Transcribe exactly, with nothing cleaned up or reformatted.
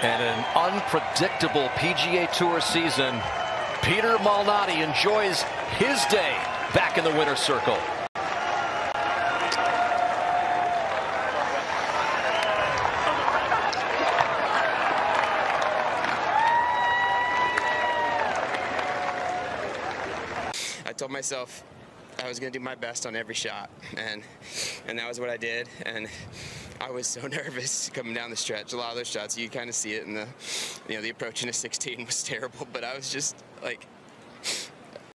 And an unpredictable P G A Tour season. Peter Malnati enjoys his day back in the winner's circle. I told myself I was going to do my best on every shot, and and that was what I did. And I was so nervous coming down the stretch. A lot of those shots, you kind of see it in the, you know, the approach into sixteen was terrible, but I was just like,